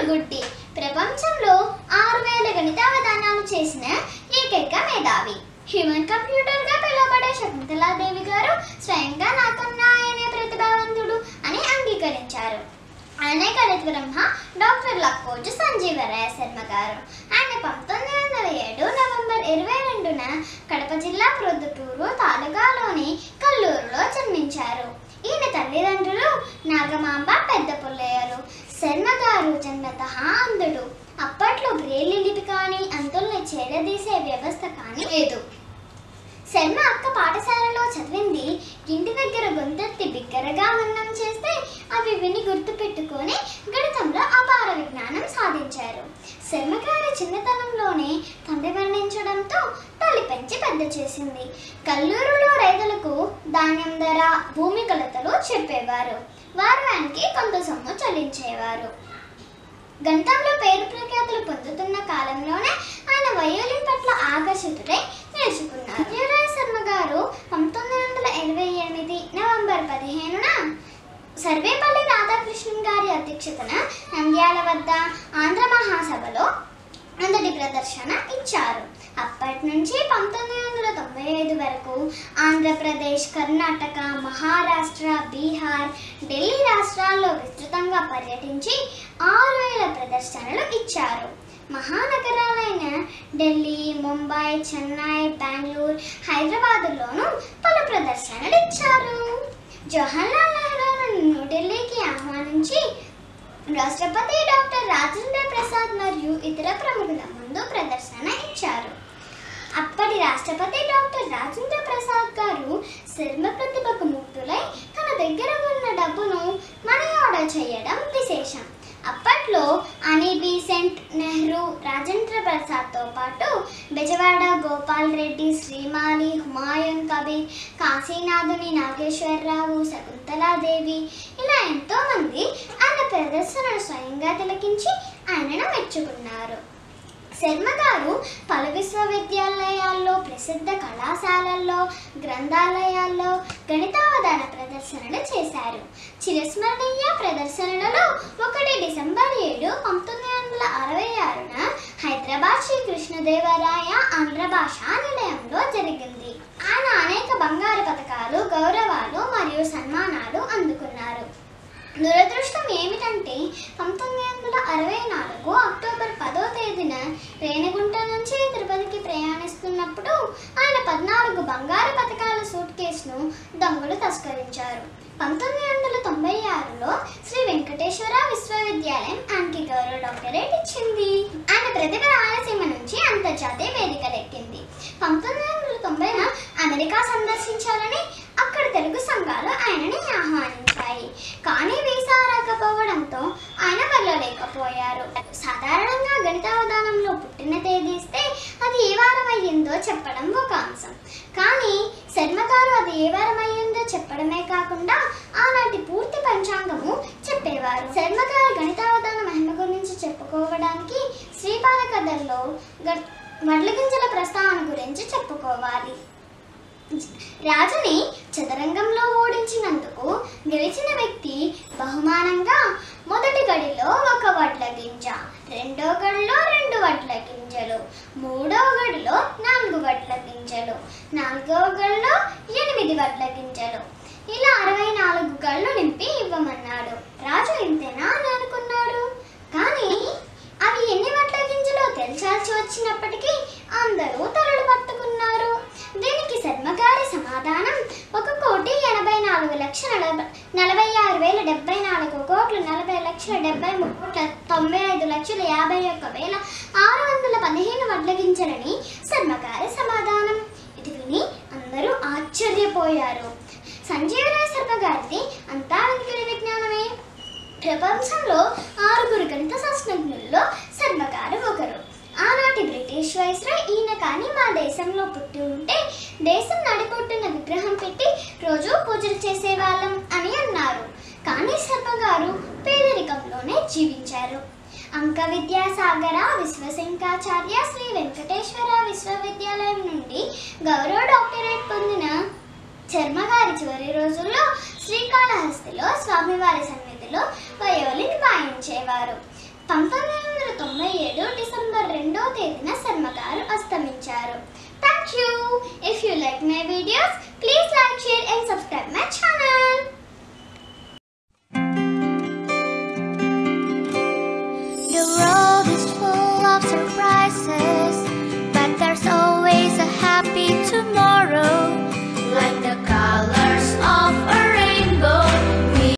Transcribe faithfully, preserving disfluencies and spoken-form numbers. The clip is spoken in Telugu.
గుడ్డి. ప్రపంచంలో ఆరు వేల గణిత అవధానాలు చేసిన ఏకైక మేధావి. హ్యూమన్ కంప్యూటర్ గా పిలువబడే శకుంతలాదేవి గారు స్వయంగా నాకన్నా ఆయనే ప్రతిభావంతుడు అని అంగీకరించారు. ఆయన గణిత బ్రహ్మ డాక్టర్ లక్కోజు సంజీవరాయ శర్మ గారు. ఆయన పంతొమ్మిది వందల ఏడు నవంబర్ ఇరవై రెండున కడప జిల్లా ప్రొద్దుటూరు తాలూకాలోని కల్లూరులో జన్మించారు. ఈయన తల్లిదండ్రులు నాగమాంబ పెద్ద పుల్లయ్యలు. శర్మ గారు జన్మతః అంధుడు. అప్పట్లో బ్రెయిలీ లిపి కానీ అంతుల్ని చేరదీసే వ్యవస్థ కానీ లేదు. శర్మ అక్క పాఠశాలలో చదివింది ఇంటి దగ్గర గొంతెత్తి బిగ్గరగా మన్నం చేస్తే అవి విని గుర్తు పెట్టుకొని గణితంలో అపార విజ్ఞానం సాధించారు. శర్మ గారి చిన్నతనంలోనే తండ్రి మరణించడంతో తల్లి పెంచి పెద్ద చేసింది. కల్లూరులో రైతులకు ధాన్యం ధర, భూమి కొలతలు చెప్పేవారు. వారు ఆయనకి కొంత సొమ్ము చెల్లించేవారు. గణితంలో పేరు ప్రఖ్యాతులు పొందుతున్న కాలంలోనే ఆయన వయోలిన్ పట్ల ఆకర్షితుడై నేర్చుకున్నారు. సంజీవరాయ శర్మ గారు పంతొమ్మిది వందల ఎనభై ఎనిమిది నవంబర్ పదిహేనున సర్వేపల్లి రాధాకృష్ణన్ గారి అధ్యక్షతన నంద్యాల వద్ద ఆంధ్ర మహాసభలో మొదటి ప్రదర్శన ఇచ్చారు. అప్పటి నుంచి పంతొమ్మిది వందల తొంభై ఐదు వరకు ఆంధ్రప్రదేశ్, కర్ణాటక, మహారాష్ట్ర, బీహార్, ఢిల్లీ రాష్ట్రాల్లో విస్తృతంగా పర్యటించి ఆరు వేల ప్రదర్శనలు ఇచ్చారు. మహానగరాలైన ఢిల్లీ, ముంబై, చెన్నై, బెంగళూరు, హైదరాబాదుల్లోనూ పలు ప్రదర్శనలు ఇచ్చారు. జవహర్లాల్ నెహ్రూను న్యూఢిల్లీకి ఆహ్వానించి రాష్ట్రపతి డాక్టర్ రాజేంద్ర ప్రసాద్ మరియు ఇతర ప్రముఖుల ముందు ప్రదర్శన ఇచ్చారు. అప్పటి రాష్ట్రపతి డాక్టర్ రాజేంద్ర ప్రసాద్ గారు శర్మ ప్రతిభకు ముగ్ధులై తన దగ్గర ఉన్న డబ్బును మనీ ఆర్డర్ చేయడం విశేషం. అప్పట్లో అని బీసెంట్, నెహ్రూ, రాజేంద్ర ప్రసాద్తో పాటు బెజవాడ గోపాల్ రెడ్డి, శ్రీమాలి, హుమాయూన్ కబీర్, కాశీనాథుని నాగేశ్వరరావు, శకుంతలాదేవి ఇలా ఎంతోమంది ఆయన ప్రదర్శనను స్వయంగా తిలకించి ఆయనను మెచ్చుకున్నారు. శర్మ గారు పలు విశ్వవిద్యాలయాల్లో, ప్రసిద్ధ కళాశాలల్లో, గ్రంథాలయాల్లో గణితావధాన ప్రదర్శనలు చేశారు. చిరస్మరణీయ ప్రదర్శనలలో ఒకటి డిసెంబర్ ఏడు పంతొమ్మిది వందల అరవై ఆరున హైదరాబాద్ శ్రీ కృష్ణదేవరాయ ఆంధ్ర భాషా నిలయంలో జరిగింది. ఆయన అనేక బంగారు పథకాలు, గౌరవాలు మరియు సన్మానాలు అందుకున్నారు. దురదృష్టం ఏమిటంటే పంతొమ్మిది వందల అరవై నాలుగు అక్టోబర్ పదో తేదీన రేణిగుంట నుంచి తిరుపతికి ప్రయాణిస్తున్నప్పుడు ఆయన పద్నాలుగు బంగారు పథకాల సూట్ కేసును దొంగలు తస్కరించారు. పంతొమ్మిది వందల తొంభై ఆరులో శ్రీ వెంకటేశ్వర విశ్వవిద్యాలయం ఆయనకి గౌరవ డాక్టరేట్ ఇచ్చింది. ఆయన ప్రతిభ రాయలసీమ నుంచి అంతర్జాతీయ వేదికలెక్కింది. పంతొమ్మిది వందల తొంభైన అమెరికా సందర్శించాలని అక్కడ తెలుగు సంఘాలు ఆయనని ఆహ్వానించాయి. కానీ వీసా రాకపోవడంతో ఆయన వెళ్ళలేకపోయారు. సాధారణంగా గణితావధానంలో పుట్టిన తేదీ ఇస్తే అది ఏ వారం అయ్యిందో చెప్పడం ఒక అంశం. కానీ శర్మ గారు అది ఏ వారం అయ్యిందో చెప్పడమే కాకుండా ఆనాటి పూర్తి పంచాంగము చెప్పేవారు. శర్మ గారు గణితావధాన మహిమ గురించి చెప్పుకోవడానికి శ్రీపాద కథల్లో వడ్ల గింజల ప్రస్తావన గురించి చెప్పుకోవాలి. రాజుని చదరంగంలో ఓడించినందుకు గెలిచిన వ్యక్తి బహుమానంగా మొదటి గడిలో ఒక వడ్ల గింజ, రెండో గడిలో రెండు వడ్ల గింజలు, మూడో గడిలో నాలుగు వడ్ల గింజలు, నాలుగో గడిలో ఎనిమిది వడ్ల గింజలు, ఇలా అరవై నాలుగు గళ్ళు నింపి ఇవ్వమన్నాడు. రాజు ఇంతేనా అని అనుకున్నాడు. కానీ అవి ఎన్ని వడ్ల గింజలో తెలిసాల్సి వచ్చినప్పటికీ అందరూ తలలు పట్టుకున్నారు. దీనికి శర్మగారి సమాధానం ఒక కోటి ఎనభై నాలుగు లక్షల నలభై ఆరు వేల డెబ్బై నాలుగు కోట్లు నలభై లక్షల డెబ్బై మూడు తొంభై ఐదు లక్షల యాభై ఒక్క వేల ఆరు వందల పదిహేను వడ్ల గింజలని శర్మగారి సమాధానం. ఇది విని అందరూ ఆశ్చర్యపోయారు. సంజీవరాయ శర్మ గారిది అంతా వెంకట విజ్ఞానమే. ప్రపంచంలో ఆరుగురు గణిత శాస్త్రజ్ఞుల్లో శర్మ గారు ఒకరు. ఆనాటి బ్రిటిష్ వైస్రాయ్ ఈయన కానీ మా దేశంలో పుట్టి ఉంటే దేశం నడిపొట్టున విగ్రహం పెట్టి రోజు పూజలు చేసేవాళ్ళం అని అన్నారు. కానీ శర్మ గారు పేదరికంలోనే జీవించారు. అంక విద్యాసాగర విశ్వశంకాచార్య శ్రీ వెంకటేశ్వర విశ్వవిద్యాలయం నుండి గౌరవ డాక్టరేట్ పొందిన శర్మ గారి చివరి రోజుల్లో శ్రీకాళహస్తిలో స్వామివారి సన్నిధిలో వయోలిన్ వాయించేవారు. పంతొమ్మిది వందల తొంభై ఏడు డిసెంబర్ రెండో తేదీన శర్మ గారు అస్తమించారు. Thank you. If you like my videos, please like, share and subscribe my channel.